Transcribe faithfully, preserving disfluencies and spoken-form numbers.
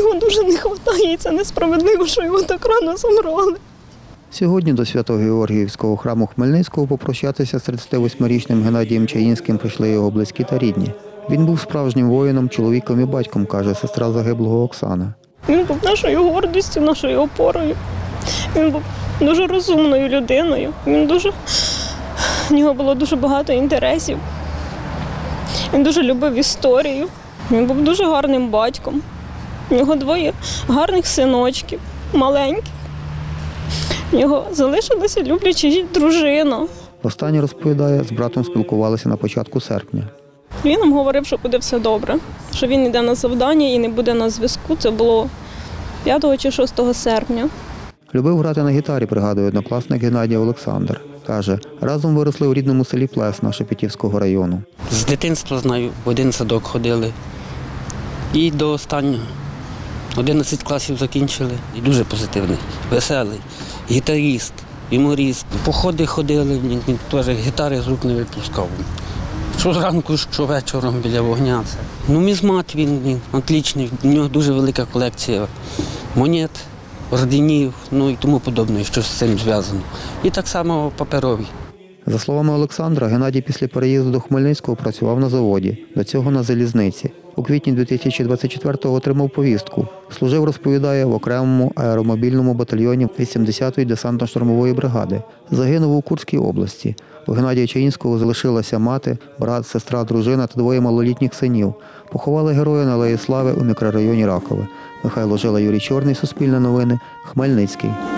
його дуже не вистачає, і це несправедливо, що його так рано забрали. Сьогодні до Свято-Георгіївського храму Хмельницького попрощатися з тридцятивосьмирічним Геннадієм Чаїнським прийшли його близькі та рідні. Він був справжнім воїном, чоловіком і батьком, каже сестра загиблого Оксана. Він був нашою гордістю, нашою опорою. Він був дуже розумною людиною. Він дуже... У нього було дуже багато інтересів. Він дуже любив історію. Він був дуже гарним батьком. У нього двоє гарних синочків, маленьких. У нього залишилася любляча дружина. Останнє, розповідає, з братом спілкувалися на початку серпня. Він нам говорив, що буде все добре, що він йде на завдання і не буде на зв'язку. Це було п'ятого чи шостого серпня. Любив грати на гітарі, пригадує однокласник Геннадія Олександр. Каже, разом виросли у рідному селі Плесна Шепетівського району. З дитинства знаю, в один садок ходили. І до останнього. одинадцять класів закінчили. І дуже позитивний, веселий, гітаріст, юморіст. Походи ходили, він, він теж гітари з рук не випускав. Що зранку, що вечором біля вогня. Це. Ну, мізмат він, він отличний, у нього дуже велика колекція монет, орденів, ну і тому подобне, що з цим зв'язано. І так само паперові. За словами Олександра, Геннадій після переїзду до Хмельницького працював на заводі, до цього на залізниці. У квітні дві тисячі двадцять четвертого отримав повістку. Служив, розповідає, в окремому аеромобільному батальйоні вісімдесятої десантно-штурмової бригади. Загинув у Курській області. У Геннадія Чаїнського залишилася мати, брат, сестра, дружина та двоє малолітніх синів. Поховали героя на Алеї Слави у мікрорайоні Ракове. Михайло Жила, Юрій Чорний, Суспільне новини, Хмельницький.